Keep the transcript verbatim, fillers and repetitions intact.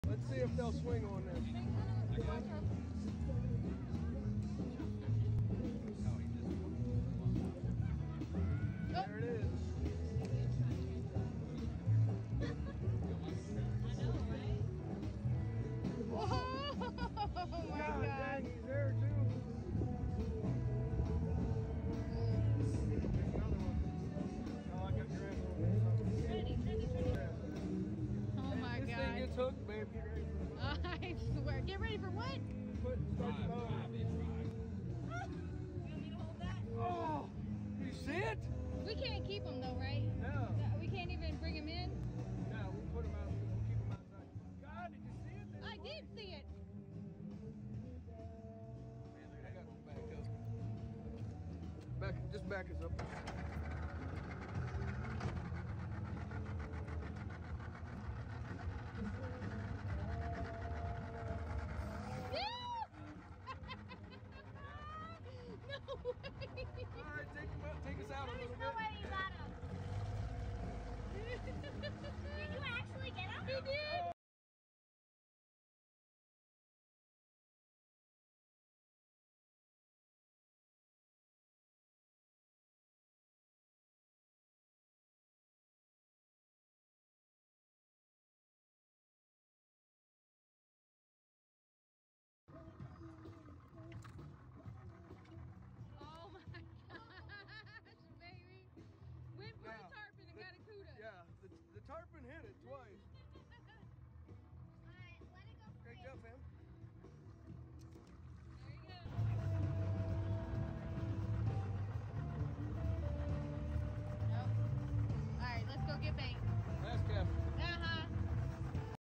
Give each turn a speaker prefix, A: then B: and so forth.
A: Let's see if they'll swing on this. There it is.
B: Oh my God.
A: Dang, he's there too. Oh, I got grass.
B: Trinity, Trinity, Trinity. Oh my
A: this
B: God.
A: This thing gets hooked, babe. Get ready for it.
B: I swear. Get ready for what?
A: Put, start the motor.
B: You want me to hold that?
A: Oh, you see it?
B: We can't keep them though, right?
A: No.
B: We can't even bring them in?
A: No, we'll put them out. We'll keep them outside. God, did you see it? There's
B: I
A: one.
B: did see it.
A: Man, I got to back up. Back, just back us up.